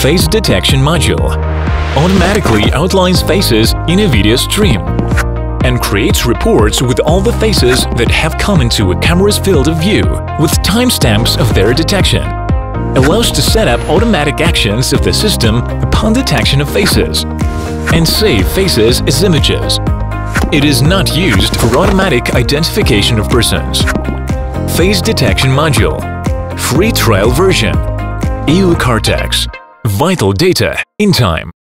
Face Detection Module automatically outlines faces in a video stream and creates reports with all the faces that have come into a camera's field of view with timestamps of their detection. Allows to set up automatic actions of the system upon detection of faces and save faces as images. It is not used for automatic identification of persons. Face Detection Module. Free trial version. Eocortex. Vital data in time.